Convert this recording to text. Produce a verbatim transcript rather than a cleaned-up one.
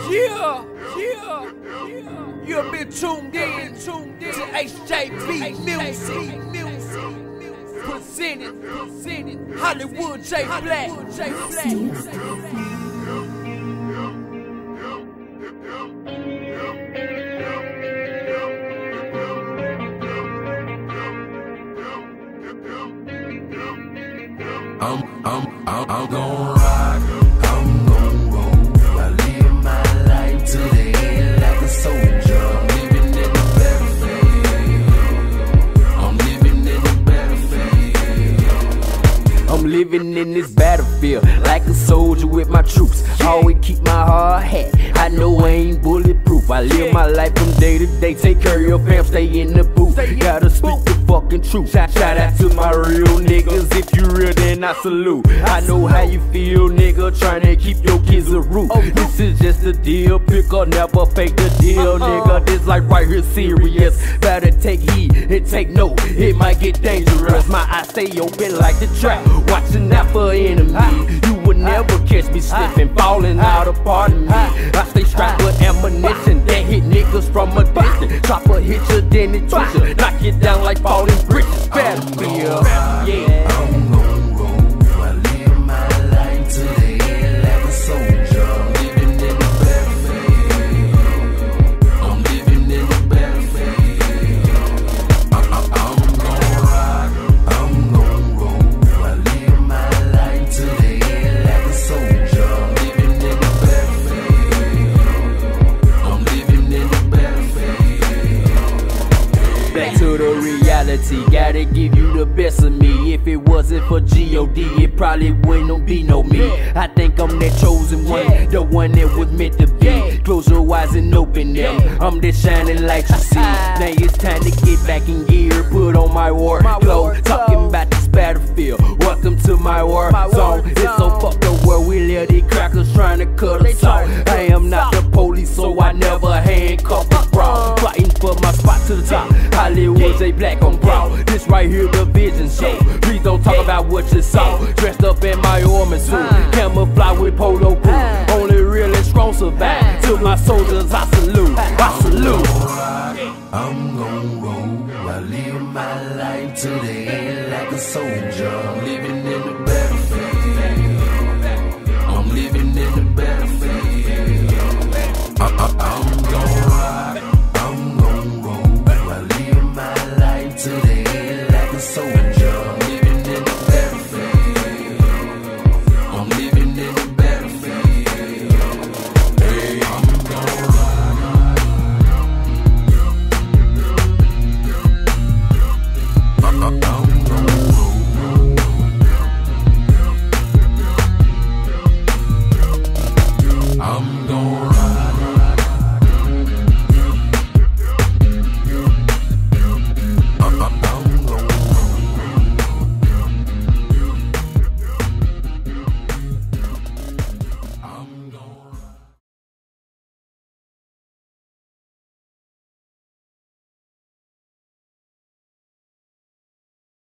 Yeah, yeah, yeah. You've been tuned in, tuned in to H J B Music, music, presented, presented Hollywood J Black, J Black. I'm, I'm, I'm, I'm gon' rock, I'm gon' roll. I live my life to the end like a soldier. I'm living in the battlefield. I'm living in the battlefield. I'm living in this battlefield like a soldier with my troops. Always keep my hard hat. I know I ain't bulletproof. I live my life from day to day. Take care of your fam, stay in the booth. Gotta speak the fucking truth. Shout out to my real niggas. If you real, then I salute. I know how you feel, nigga, trying to keep your kids a roof. This is just a deal, pick up, never fake the deal, nigga. This life right here serious. Better take heed and take note. It might get dangerous. My eyes stay open like the trap, watching out for enemies. You would never catch me slipping, falling out of part of me. I stay strapped with ammunition that hit niggas from a distance. Chopper hit you, then it twist you, knock you down like falling bricks. Battlefield, yeah. I'm gon' roll. I live my life to the end like a soldier. I'm living in the battlefield. I'm living in the battlefield. I, I, I'm gon' rock, I'm gon' roll. I live my life to the end like a soldier. I'm living in the battlefield. I'm living in the battlefield. Back to the reality, gotta give you the best of me. If it wasn't for G O D, it probably wouldn't be no me. I think I'm that chosen one, the one that was meant to be. Close your eyes and open them, I'm that shining light you see. Now it's time to get back in gear, put on my war clothes. Talking about this battlefield, welcome to my war zone. It's so fucked up where we live, these crackers trying to cut us off. I am not the police, so I never handcuff a bro. Fighting for my spot to the top, Hollywood J Black on bro. This right here the vision show. Please don't talk about what you saw. Dressed up in my armor suit, camouflage with polo crew. Only real and strong survive. To my soldiers I